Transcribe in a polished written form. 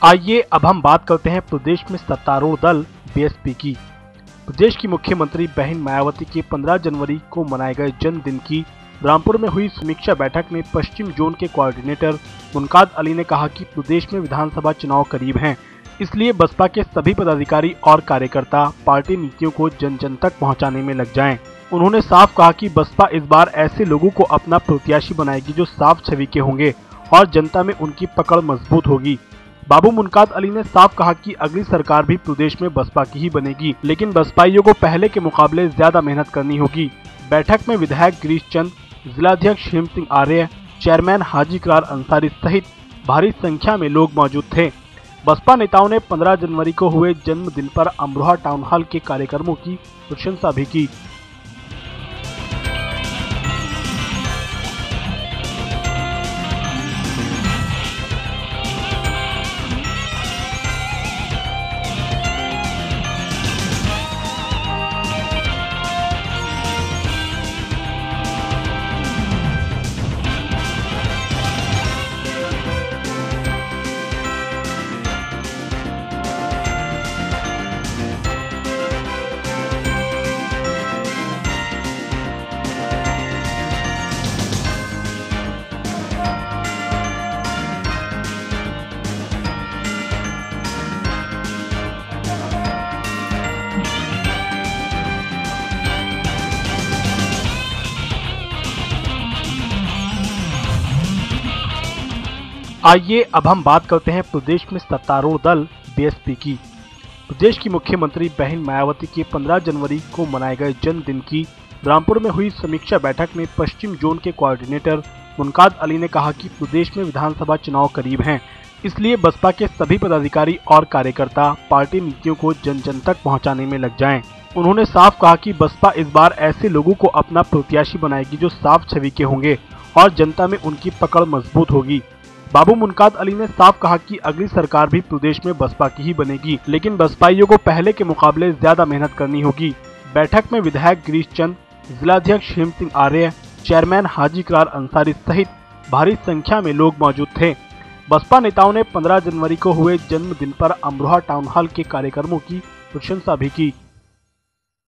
आइए अब हम बात करते हैं प्रदेश में सत्तारूढ़ दल बीएसपी की। प्रदेश की मुख्यमंत्री बहन मायावती के 15 जनवरी को मनाए गए जन्मदिन की रामपुर में हुई समीक्षा बैठक में पश्चिम जोन के कोऑर्डिनेटर मुनकाद अली ने कहा कि प्रदेश में विधानसभा चुनाव करीब हैं, इसलिए बसपा के सभी पदाधिकारी और कार्यकर्ता पार्टी नीतियों को जन जन तक पहुंचाने में लग जाएं। उन्होंने साफ कहा कि बसपा इस बार ऐसे लोगों को अपना प्रत्याशी बनाएगी जो साफ छवि के होंगे और जनता में उनकी पकड़ मजबूत होगी। बाबू मुनकाद अली ने साफ कहा कि अगली सरकार भी प्रदेश में बसपा की ही बनेगी, लेकिन बसपाइयों को पहले के मुकाबले ज्यादा मेहनत करनी होगी। बैठक में विधायक गिरीश चंद, जिलाध्यक्ष हेम सिंह आर्य, चेयरमैन हाजी इकरार अंसारी सहित भारी संख्या में लोग मौजूद थे। बसपा नेताओं ने 15 जनवरी को हुए जन्मदिन पर अमरोहा टाउन हॉल के कार्यक्रमों की प्रशंसा भी की। आइए अब हम बात करते हैं प्रदेश में सत्तारूढ़ दल बीएसपी की। प्रदेश की मुख्यमंत्री बहन मायावती के 15 जनवरी को मनाए गए जन्मदिन की रामपुर में हुई समीक्षा बैठक में पश्चिम जोन के कोऑर्डिनेटर मुनकाद अली ने कहा कि प्रदेश में विधानसभा चुनाव करीब हैं, इसलिए बसपा के सभी पदाधिकारी और कार्यकर्ता पार्टी नीतियों को जन जन तक पहुँचाने में लग जाएं। उन्होंने साफ कहा कि बसपा इस बार ऐसे लोगों को अपना प्रत्याशी बनाएगी जो साफ छवि के होंगे और जनता में उनकी पकड़ मजबूत होगी। बाबू मुनकाद अली ने साफ कहा कि अगली सरकार भी प्रदेश में बसपा की ही बनेगी, लेकिन बसपाइयों को पहले के मुकाबले ज्यादा मेहनत करनी होगी। बैठक में विधायक गिरीश चंद, जिलाध्यक्ष हेम सिंह आर्य, चेयरमैन हाजी इकरार अंसारी सहित भारी संख्या में लोग मौजूद थे। बसपा नेताओं ने 15 जनवरी को हुए जन्मदिन पर अमरोहा टाउन हॉल के कार्यक्रमों की प्रशंसा भी की।